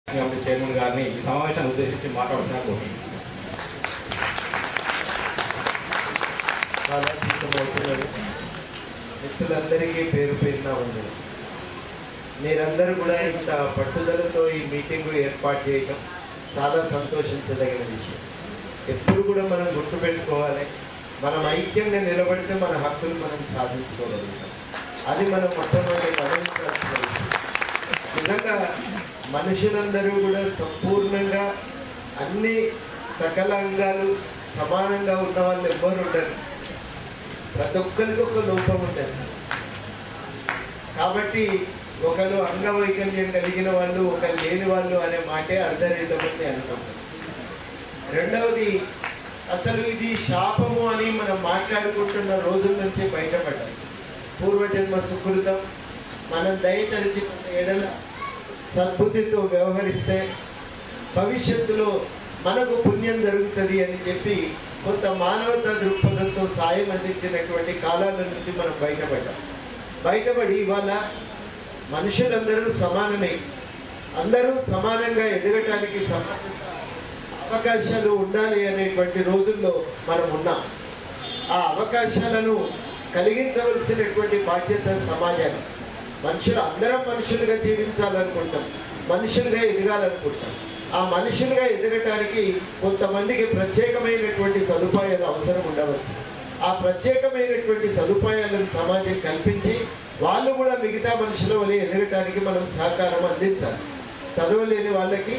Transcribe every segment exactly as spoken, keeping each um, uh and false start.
Chairman గారిని ఈ సమావేశాన్ని ఉద్దేశించి మాట్లాడుతున్నా కోరి చాలా తీసుకుపోతున్నారు. మిత్రులందరికీ పేరు పేరున ఉంది. మీరందరూ కూడా ఇంత పట్టుదలతో ఈ మీటింగ్ ఏర్పాటు చేయడం చాలా సంతోషించదగిన విషయం. ఎప్పుడు కూడా మనం గుర్తుపెట్టుకోవాలి, మనం ఐక్యంగా నిలబడితే మన హక్కులు మనం సాధించుకోగలుగుతాం. అది మనం మొట్టమొదటి గమనించాల్సిన విషయం. నిజంగా మనుషులందరూ కూడా సంపూర్ణంగా అన్ని సకల అంగాలు సమానంగా ఉన్న వాళ్ళు ఎవ్వరు ఉండరు. ప్రతి ఒక్కరికి ఒక లోపం ఉంటుంది. కాబట్టి ఒకరు అంగవైకల్యం కలిగిన వాళ్ళు, ఒకరు లేని వాళ్ళు అనే మాటే అర్ధరేతమని అనుకుంటారు. రెండవది, అసలు ఇది శాపము అని మనం మాట్లాడుకుంటున్న రోజుల నుంచి బయటపడ్డాం. పూర్వజన్మ సుకృతం, మనం దయతలిచి ఎడల సద్బుద్ధితో వ్యవహరిస్తే భవిష్యత్తులో మనకు పుణ్యం జరుగుతుంది అని చెప్పి కొంత మానవతా దృక్పథంతో సాయం అందించినటువంటి కాలాల నుంచి మనం బయటపడ్డాం. బయటపడి ఇవాళ మనుషులందరూ సమానమే, అందరూ సమానంగా ఎదగటానికి సమాన అవకాశాలు ఉండాలి అనేటువంటి రోజుల్లో మనం ఉన్నాం. ఆ అవకాశాలను కలిగించవలసినటువంటి బాధ్యత సమాజానికి. మనుషులు అందరం మనుషులుగా జీవించాలనుకుంటాం, మనుషులుగా ఎదగాలనుకుంటాం. ఆ మనుషులుగా ఎదగటానికి కొంతమందికి ప్రత్యేకమైనటువంటి సదుపాయాలు అవసరం ఉండవచ్చు. ఆ ప్రత్యేకమైనటువంటి సదుపాయాలను సమాజం కల్పించి వాళ్ళు కూడా మిగతా మనుషుల వలె ఎదగటానికి మనం సహకారం అందించాలి. చదవలేని వాళ్ళకి,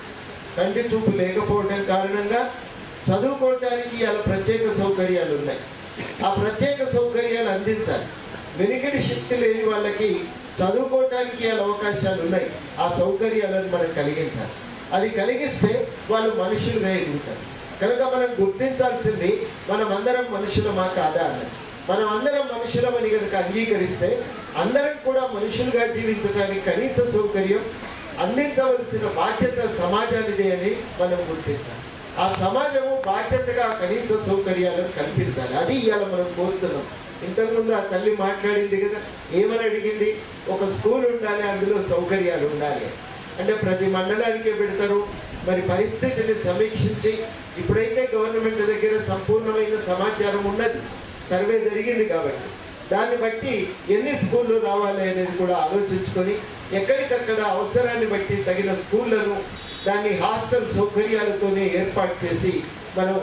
కంటి చూపు లేకపోవడం కారణంగా చదువుకోవటానికి అలా ప్రత్యేక సౌకర్యాలు ఉన్నాయి. ఆ ప్రత్యేక సౌకర్యాలు అందించాలి. వెనుకటి శక్తి లేని వాళ్ళకి చదువుకోవటానికి అలా అవకాశాలు ఉన్నాయి. ఆ సౌకర్యాలను మనం కలిగించాలి. అది కలిగిస్తే వాళ్ళు మనుషులుగా ఎదుగుతారు. కనుక మనం గుర్తించాల్సింది, మనం అందరం మనుషులమా కాదా అన్నది. మనం అందరం మనుషులమని కనుక అంగీకరిస్తే అందరం కూడా మనుషులుగా జీవించడానికి కనీస సౌకర్యం అందించవలసిన బాధ్యత సమాజానిదే అని మనం గుర్తించాలి. ఆ సమాజము బాధ్యతగా కనీస సౌకర్యాలను కల్పించాలి. అది ఇవాళ మనం కోరుతున్నాం. ఇంతకుముందు ఆ తల్లి మాట్లాడింది కదా, ఏమని అడిగింది? ఒక స్కూల్ ఉండాలి, అందులో సౌకర్యాలు ఉండాలి. అంటే ప్రతి మండలానికే పెడతారు. మరి పరిస్థితిని సమీక్షించి, ఇప్పుడైతే గవర్నమెంట్ దగ్గర సంపూర్ణమైన సమాచారం ఉన్నది, సర్వే జరిగింది కాబట్టి దాన్ని బట్టి ఎన్ని స్కూళ్ళు రావాలి అనేది కూడా ఆలోచించుకొని ఎక్కడికక్కడ అవసరాన్ని బట్టి తగిన స్కూళ్లను దాన్ని హాస్టల్ సౌకర్యాలతోనే ఏర్పాటు చేసి మనం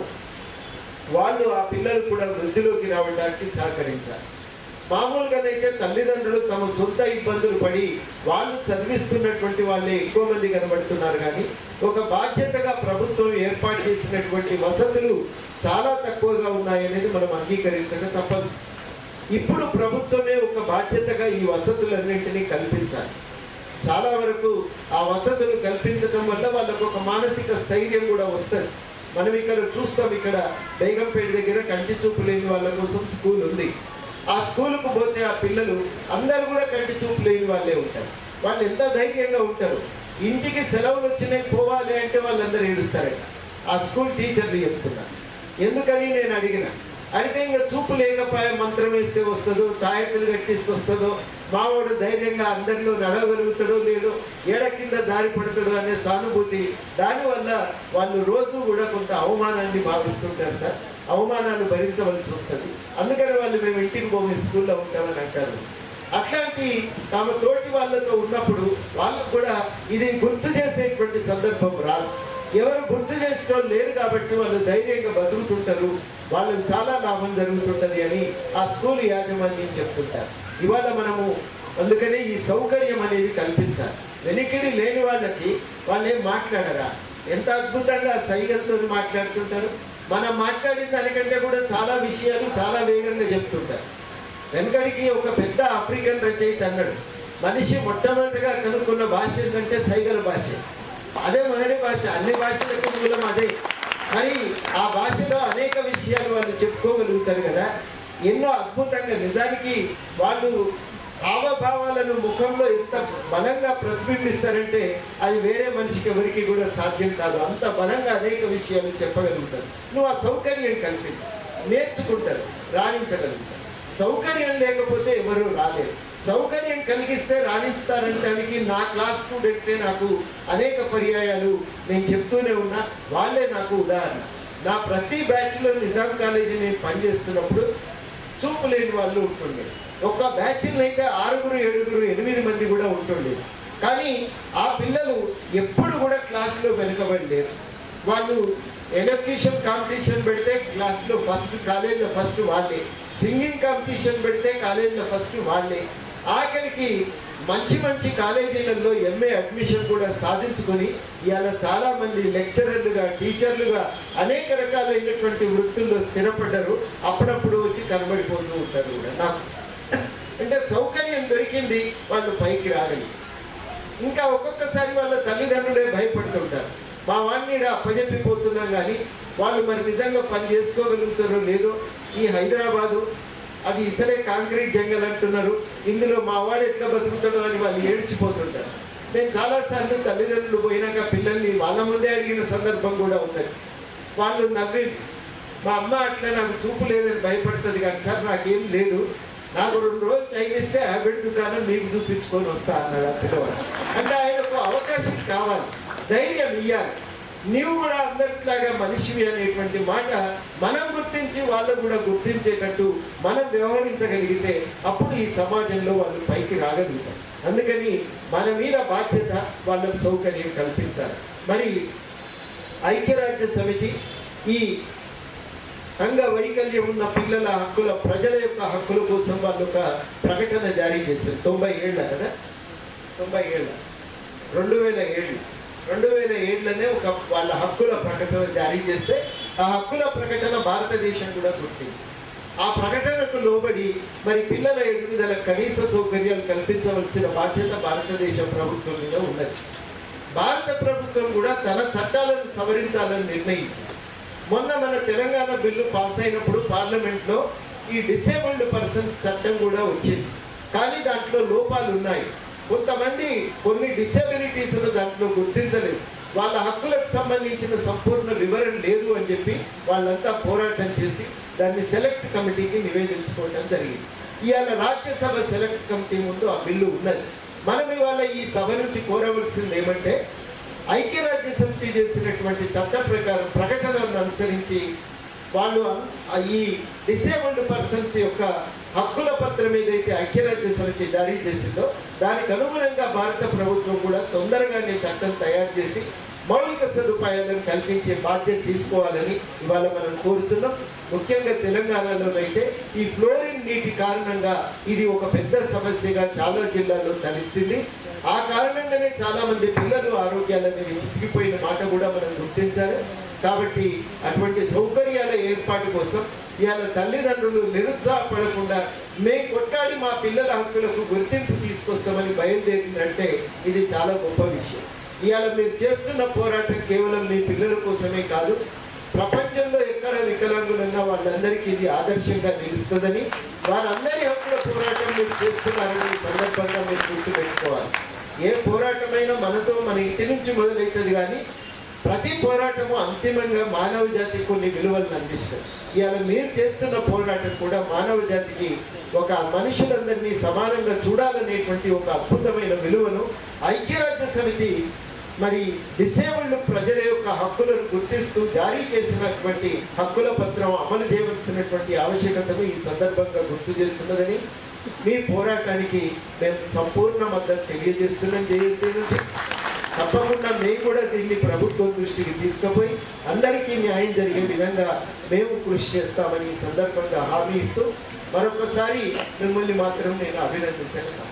వాళ్ళు ఆ పిల్లలు కూడా వృద్ధిలోకి రావడానికి సహకరించాలి. మామూలుగానైతే తల్లిదండ్రులు తమ సొంత ఇబ్బందులు పడి వాళ్ళు చదివిస్తున్నటువంటి వాళ్ళే ఎక్కువ మంది కనబడుతున్నారు. కానీ ఒక బాధ్యతగా ప్రభుత్వం ఏర్పాటు చేసినటువంటి వసతులు చాలా తక్కువగా ఉన్నాయనేది మనం అంగీకరించక తప్పదు. ఇప్పుడు ప్రభుత్వమే ఒక బాధ్యతగా ఈ వసతులన్నింటినీ కల్పించాలి. చాలా వరకు ఆ వసతులు కల్పించడం వల్ల వాళ్ళకు ఒక మానసిక స్థైర్యం కూడా వస్తుంది. మనం ఇక్కడ చూస్తాం, ఇక్కడ బేగంపేట దగ్గర కంటి చూపు లేని వాళ్ళ కోసం స్కూల్ ఉంది. ఆ స్కూలుకు పోతే ఆ పిల్లలు అందరూ కూడా కంటి చూపు లేని వాళ్ళే ఉంటారు. వాళ్ళు ఎంత ధైర్యంగా ఉంటారు. ఇంటికి సెలవులు వచ్చినాయి పోవాలి అంటే వాళ్ళందరూ ఏడుస్తారట. ఆ స్కూల్ టీచర్లు చెప్తున్నారు. ఎందుకని నేను అడిగిన అడిగితే ఇంకా చూపు లేకపోయే మంత్రం వేస్తే వస్తుందో, తాయెత్తులు కట్టిస్తే వస్తుందో, మావాడు ధైర్యంగా అందరిలో నడవగలుగుతాడో లేదో, ఏడ కింద దారి పడతాడో అనే సానుభూతి. దానివల్ల వాళ్ళు రోజు కూడా కొంత అవమానాన్ని భావిస్తుంటారు సార్. అవమానాలు భరించవలసి వస్తుంది. అందుకని వాళ్ళు మేము ఇంటికి పోయి స్కూల్లో ఉంటామని అంటారు. అట్లాంటి తమ తోటి వాళ్ళతో ఉన్నప్పుడు వాళ్ళకు కూడా ఇది గుర్తు చేసేటువంటి సందర్భం రాదు. ఎవరు గుర్తు చేసుకోవడం లేరు కాబట్టి వాళ్ళు ధైర్యంగా బతుకుతుంటారు. వాళ్ళకి చాలా లాభం జరుగుతుంటది అని ఆ స్కూల్ యాజమాన్యం చెప్తుంటారు. ఇవాళ మనము అందుకని ఈ సౌకర్యం అనేది కల్పించాలి. వెనుకడి లేని వాళ్ళకి వాళ్ళు ఏం మాట్లాడరా, ఎంత అద్భుతంగా సైగలతో మాట్లాడుతుంటారు. మనం మాట్లాడిన దానికంటే కూడా చాలా విషయాలు చాలా వేగంగా చెప్తుంటారు. వెనుకడికి ఒక పెద్ద ఆఫ్రికన్ రచయిత అన్నాడు, మనిషి మొట్టమొదటిగా కనుక్కున్న భాష ఏంటంటే సైగల భాష. అదే మొదటి భాష, అన్ని భాషలకు మూలం అదే. మరి ఆ భాషలో అనేక విషయాలు వాళ్ళు చెప్పుకోగలుగుతారు కదా. ఎన్నో అద్భుతంగా నిజానికి వాళ్ళు హావభావాలను ముఖంలో ఎంత బలంగా ప్రతిబింబిస్తారంటే అది వేరే మనిషికి ఎవరికి కూడా సాధ్యం కాదు. అంత బలంగా అనేక విషయాలు చెప్పగలుగుతారు. నువ్వు ఆ సౌకర్యం కల్పించు, నేర్చుకుంటారు, రాణించగలుగుతారు. సౌకర్యం లేకపోతే ఎవరు రాలేరు. సౌకర్యం కలిగిస్తే రాణిస్తారనడానికి నా క్లాస్ స్టూడెంటే నాకు అనేక పర్యాయాలు నేను చెప్తూనే ఉన్నా. వాళ్ళే నాకు ఉదాహరణ. నా ప్రతి బ్యాచ్లో నిజాం కాలేజీ నేను పనిచేస్తున్నప్పుడు చూపు లేని వాళ్ళు ఉంటుండే. ఒక బ్యాచ్లో అయితే ఆరుగురు ఏడుగురు ఎనిమిది మంది కూడా ఉంటుండే. కానీ ఆ పిల్లలు ఎప్పుడు కూడా క్లాస్లో వెనుకబడలేరు. వాళ్ళు ఎలక్ట్రీషియన్ కాంపిటీషన్ పెడితే క్లాస్లో ఫస్ట్, కాలేజీలో ఫస్ట్ వాళ్ళే. సింగింగ్ కాంపిటీషన్ పెడితే కాలేజీలో ఫస్ట్ వాళ్ళే. ఆఖరికి మంచి మంచి కాలేజీలలో ఎంఏ అడ్మిషన్ కూడా సాధించుకొని ఇవాళ చాలా మంది లెక్చరర్లుగా, టీచర్లుగా అనేక రకాలైనటువంటి వృత్తుల్లో స్థిరపడ్డారు. అప్పుడప్పుడు వచ్చి కనబడిపోతూ ఉంటారు కూడా. నాకు అంటే సౌకర్యం దొరికింది, వాళ్ళు పైకి రాగలి. ఇంకా ఒక్కొక్కసారి వాళ్ళ తల్లిదండ్రులే భయపడుతుంటారు. మా వాడిని అప్పజెప్పిపోతున్నాం కానీ వాళ్ళు మరి నిజంగా పని చేసుకోగలుగుతారో లేదో. ఈ హైదరాబాదు అది ఇసరే కాంక్రీట్ జంగల్ అంటున్నారు, ఇందులో మా వాడు ఎట్లా బతుకుతాడో అని వాళ్ళు ఏడ్చిపోతుంటారు. నేను చాలాసార్లు తల్లిదండ్రులు పోయినాక పిల్లల్ని వాళ్ళ ముందే అడిగిన సందర్భం కూడా ఉన్నది. వాళ్ళు నవ్వి, మా అమ్మ అట్లా నాకు చూపు లేదని భయపడుతుంది కానీ సార్ నాకేం లేదు, నాకు రెండు రోజులు టైం ఇస్తే హ్యాబిట్ దుకాణం మీకు చూపించుకొని వస్తా అన్నాడు ఆ పిల్లవాడు. అంటే ఆయనకు అవకాశం కావాలి, ధైర్యం ఇవ్వాలి. నీవు కూడా అందరిలాగా మనిషివి అనేటువంటి మాట మనం గుర్తించి వాళ్ళు కూడా గుర్తించేటట్టు మనం వ్యవహరించగలిగితే అప్పుడు ఈ సమాజంలో వాళ్ళు పైకి రాగలుగుతారు. అందుకని మన మీద బాధ్యత వాళ్ళకు సౌకర్యం కల్పించాలి. మరి ఐక్యరాజ్య సమితి ఈ అంగవైకల్యం ఉన్న పిల్లల హక్కుల, ప్రజల యొక్క హక్కుల కోసం వాళ్ళు ఒక ప్రకటన జారీ చేశారు. తొంభై ఏళ్ళ కదా, తొంభై ఏళ్ళ రెండు వేల ఏళ్ళు రెండు వేల ఏడులోనే ఒక వాళ్ళ హక్కుల ప్రకటన జారీ చేస్తే ఆ హక్కుల ప్రకటన భారతదేశం కూడా గుర్తింది. ఆ ప్రకటనకు లోబడి మరి పిల్లల ఎదుగుదల కనీస సౌకర్యాలు కల్పించవలసిన బాధ్యత భారతదేశ ప్రభుత్వం మీద ఉన్నది. భారత ప్రభుత్వం కూడా తన చట్టాలను సవరించాలని నిర్ణయించింది. మొన్న మన తెలంగాణ బిల్లు పాస్ అయినప్పుడు పార్లమెంట్లో ఈ డిసేబుల్డ్ పర్సన్స్ చట్టం కూడా వచ్చింది. కానీ దాంట్లో లోపాలు ఉన్నాయి. కొంతమంది కొన్ని డిసేబిలిటీస్ను దాంట్లో గుర్తించలేదు. వాళ్ళ హక్కులకు సంబంధించిన సంపూర్ణ వివరణ లేదు అని చెప్పి వాళ్ళంతా పోరాటం చేసి దాన్ని సెలెక్ట్ కమిటీకి నివేదించుకోవడం జరిగింది. ఇవాళ రాజ్యసభ సెలెక్ట్ కమిటీ ముందు ఆ బిల్లు ఉన్నది. మనం ఇవాళ ఈ సభ నుంచి కోరవలసింది ఏమంటే, ఐక్యరాజ్య సమితి చేసినటువంటి చట్ట ప్రకారం ప్రకటనలను అనుసరించి వాళ్ళు ఈ డిసేబుల్డ్ పర్సన్స్ యొక్క హక్కుల పత్రం ఏదైతే ఐక్యరాజ్య సమితి జారీ చేసిందో దానికి అనుగుణంగా భారత ప్రభుత్వం కూడా తొందరగానే చట్టం తయారు చేసి మౌలిక సదుపాయాలను కల్పించే బాధ్యత తీసుకోవాలని ఇవాళ మనం కోరుతున్నాం. ముఖ్యంగా తెలంగాణలోనైతే ఈ ఫ్లోరిన్ నీటి కారణంగా ఇది ఒక పెద్ద సమస్యగా చాలా జిల్లాల్లో తలెత్తింది. ఆ కారణంగానే చాలా మంది పిల్లలు ఆరోగ్యాలనేవి చిక్కిపోయిన మాట కూడా మనం గుర్తించాలి. కాబట్టి అటువంటి సౌకర్యాల ఏర్పాటు కోసం ఇవాళ తల్లిదండ్రులు నిరుత్సాహపడకుండా మేము కొట్టాడి మా పిల్లల హక్కులకు గుర్తింపు తీసుకొస్తామని బయలుదేరిందంటే ఇది చాలా గొప్ప విషయం. ఇవాళ మీరు చేస్తున్న పోరాటం కేవలం మీ పిల్లల కోసమే కాదు, ప్రపంచంలో ఎక్కడ వికలాంగులున్నా వాళ్ళందరికీ ఇది ఆదర్శంగా నిలుస్తుందని, వారందరి హక్కుల పోరాటం మీరు చేస్తున్నారని సందర్భంగా మీరు గుర్తుపెట్టుకోవాలి. ఏ పోరాటమైనా మనతో మన ఇంటి నుంచి మొదలవుతుంది కానీ ప్రతి పోరాటము అంతిమంగా మానవ జాతికి కొన్ని విలువలను అందిస్తుంది. ఇవాళ మీరు చేస్తున్న పోరాటం కూడా మానవ జాతికి ఒక మనుషులందరినీ సమానంగా చూడాలనేటువంటి ఒక అద్భుతమైన విలువను ఐక్యరాజ్య సమితి మరి డిసేబుల్డ్ ప్రజల యొక్క హక్కులను గుర్తిస్తూ జారీ చేసినటువంటి హక్కుల పత్రం అమలు చేయవలసినటువంటి ఆవశ్యకతను ఈ సందర్భంగా గుర్తు చేస్తున్నదని, మీ పోరాటానికి మేము సంపూర్ణ మద్దతు తెలియజేస్తున్నాం. జేఏసీ నుంచి తప్పకుండా మేము కూడా దీన్ని ప్రభుత్వం దృష్టికి తీసుకుపోయి అందరికీ న్యాయం జరిగే విధంగా మేము కృషి చేస్తామని ఈ సందర్భంగా హామీ ఇస్తూ మరొకసారి మిమ్మల్ని మాత్రం నేను అభినందించగలను.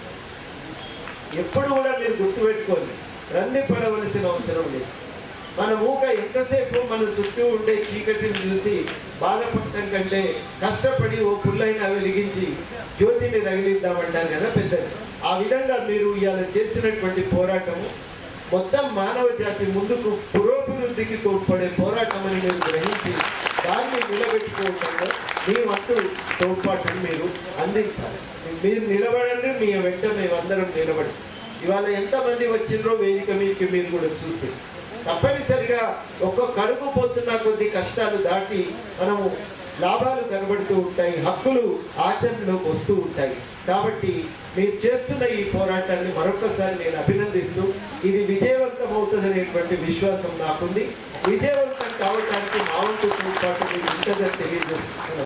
ఎప్పుడు కూడా మీరు గుర్తుపెట్టుకోండి, రంది పడవలసిన అవసరం లేదు. మన మూక ఎంతసేపు మన చుట్టూ ఉండే చీకటిని చూసి బాధపడటం కంటే కష్టపడి ఓ పుల్లైనా వెలిగించి జ్యోతిని రగిలిద్దామంటారు కదా పెద్దలు. ఆ విధంగా మీరు ఇవాళ చేసినటువంటి పోరాటము మొత్తం మానవ జాతి ముందుకు పురోభివృద్ధికి తోడ్పడే పోరాటం అని మీరు గ్రహించి దాన్ని నిలబెట్టుకోవడంలో మీ వంతు తోడ్పాటును మీరు అందించాలి. మీరు నిలబడండి, మీ వెంట మేమందరం నిలబడి. ఇవాళ ఎంతమంది వచ్చిండ్రో వేదిక మీదకి మీరు కూడా చూసి తప్పనిసరిగా ఒక్కొక్క అడుగు పోతున్న కొద్ది కష్టాలు దాటి మనము లాభాలు కనబడుతూ ఉంటాయి, హక్కులు ఆచరణలోకి వస్తూ ఉంటాయి. కాబట్టి మీరు చేస్తున్న ఈ పోరాటాన్ని మరొకసారి నేను అభినందిస్తూ ఇది విజయవంతం అవుతుందనేటువంటి విశ్వాసం నాకుంది. విజయవంతం కావడానికి మా వంతు తోడ్పాటు మీకు ఉంటుందని తెలియజేస్తున్నాను.